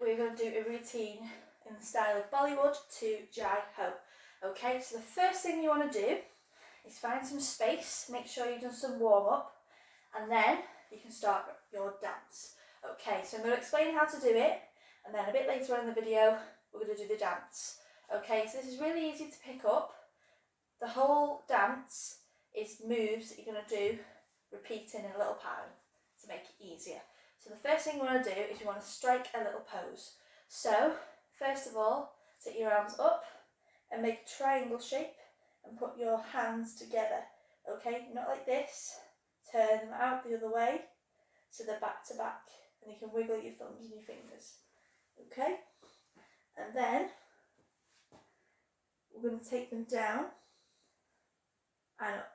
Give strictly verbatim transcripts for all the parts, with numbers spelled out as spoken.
we're going to do a routine in the style of Bollywood to Jai-Ho. Okay, so the first thing you want to do is find some space, make sure you've done some warm up, and then you can start your dance. Okay, so I'm going to explain how to do it, and then a bit later on in the video we're going to do the dance. Okay, so this is really easy to pick up. The whole dance is moves that you're going to do repeating in a little pattern to make it easier. So the first thing you want to do is you want to strike a little pose. So first of all, take your arms up and make a triangle shape and put your hands together. Okay, not like this. Turn them out the other way so they're back to back, and you can wiggle your thumbs and your fingers. Okay, and then we're going to take them down and up,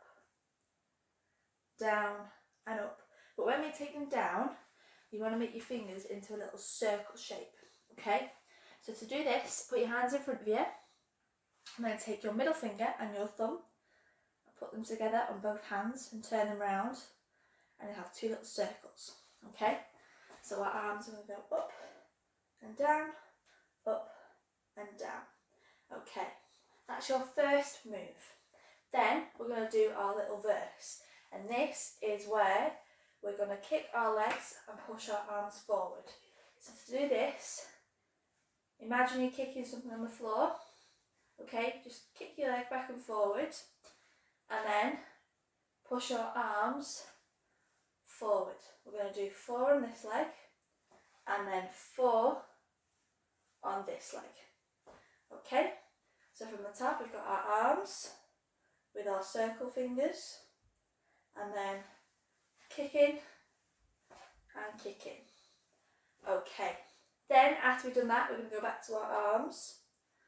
down and up. But when we take them down, you want to make your fingers into a little circle shape. Okay, so to do this, put your hands in front of you, and then take your middle finger and your thumb and put them together on both hands and turn them round, and you have two little circles. Okay, so our arms are going to go up and down, up and down. Okay, that's your first move. Then we're going to do our little verse, and this is where we're going to kick our legs and push our arms forward. So to do this, imagine you're kicking something on the floor. Okay, just kick your leg back and forward, and then push your arms forward. We're going to do four on this leg, and then four on this leg. Okay, so from the top we've got our arms with our circle fingers, and then kicking and kicking. Okay, then after we've done that, we're going to go back to our arms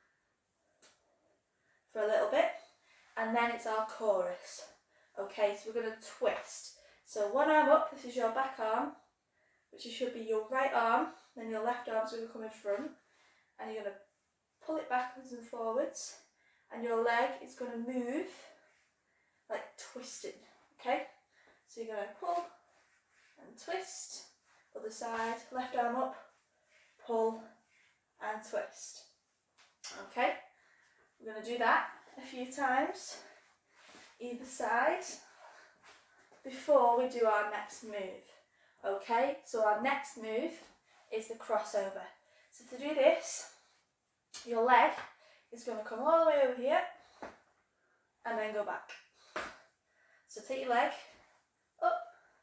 for a little bit, and then it's our chorus. Okay, so we're going to twist. So one arm up, this is your back arm, which should be your right arm, then your left arm's going to come in front, and you're going to pull it backwards and forwards, and your leg is going to move like twisting. Okay, so you're going to pull and twist, other side, left arm up, pull and twist. Okay, we're going to do that a few times, either side, before we do our next move. Okay, so our next move is the crossover. So to do this, your leg is going to come all the way over here and then go back. So take your leg up,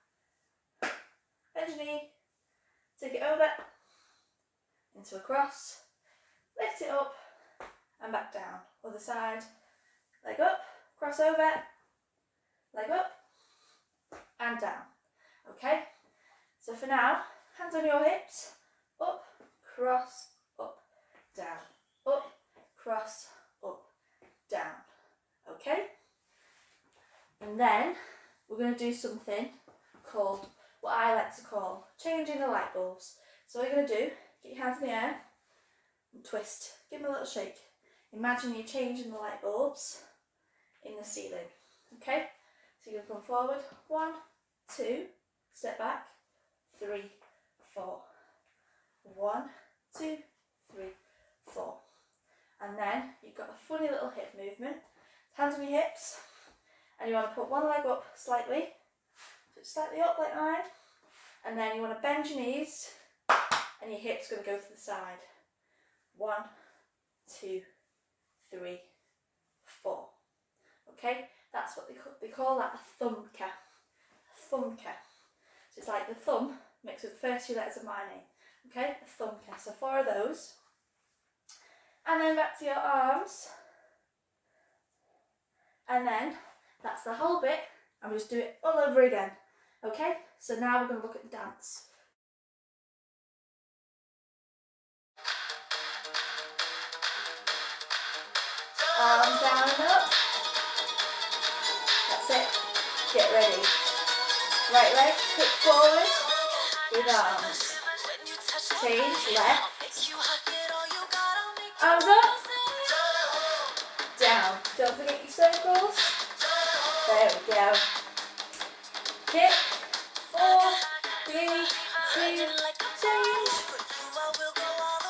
bend your knee, take it over into a cross, lift it up and back down. Other side, leg up, cross over, leg up and down. Okay, so for now, hands on your hips, up, cross, up, down, up, cross, up, down. Okay, and then we're going to do something called, what I like to call, changing the light bulbs. So what you're going to do, get your hands in the air and twist, give them a little shake. Imagine you're changing the light bulbs in the ceiling. Okay, so you're going to come forward, one, two, step back, three, four, one, two, three, four. And then you've got a funny little hip movement, hands on your hips, and you want to put one leg up slightly, so it's slightly up like mine, and then you want to bend your knees, and your hips going to go to the side. One, two, three, four. Okay, that's what they call, they call that a thumka. A thumka. So it's like the thumb mixed with the first two letters of my name. Okay, a thumka. So four of those. And then back to your arms. And then that's the whole bit, and we just do it all over again. Okay, so now we're going to look at the dance. Arms down and up. That's it. Get ready. Right leg, kick forward with arms. Change left. Arms up. Down. Don't forget your circles. There we go. Kick. Four, three, two, change.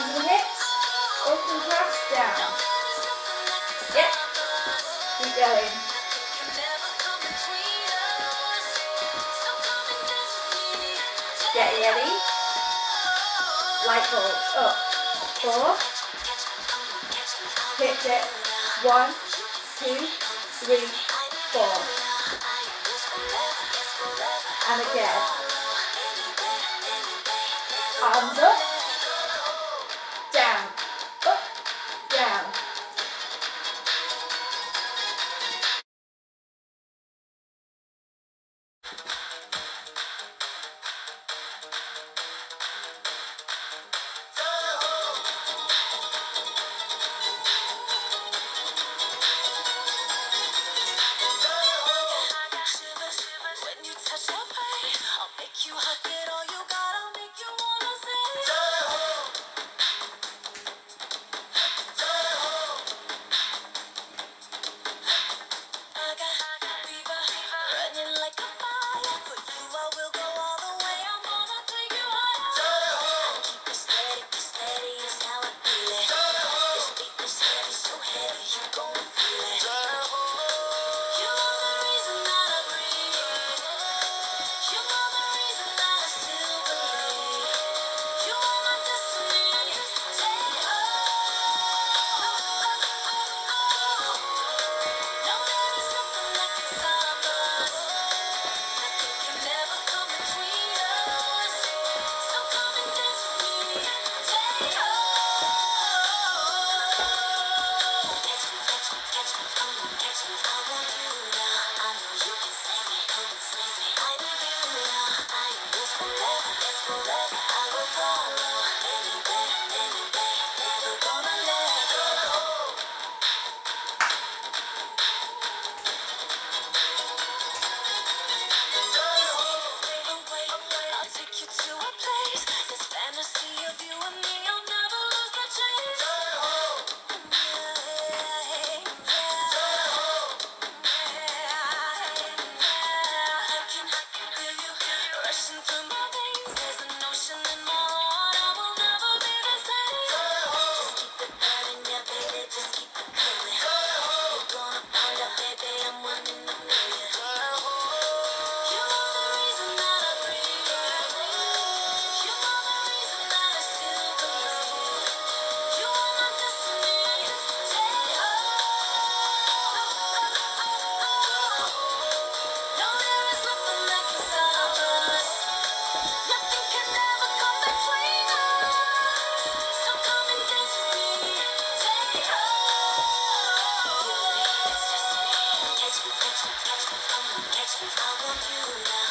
Hands on the hips, up and cross, down. Yep, keep going. Get ready. Light bulbs up. Four. Hit it. One, two, three, four. And again. Arms up. Down. Up. Down.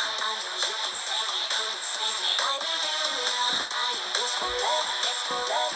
Forever, it's forever.